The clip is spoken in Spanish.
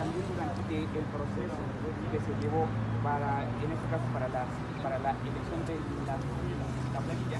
también durante el proceso que se llevó para, en este caso, para la elección de la planilla,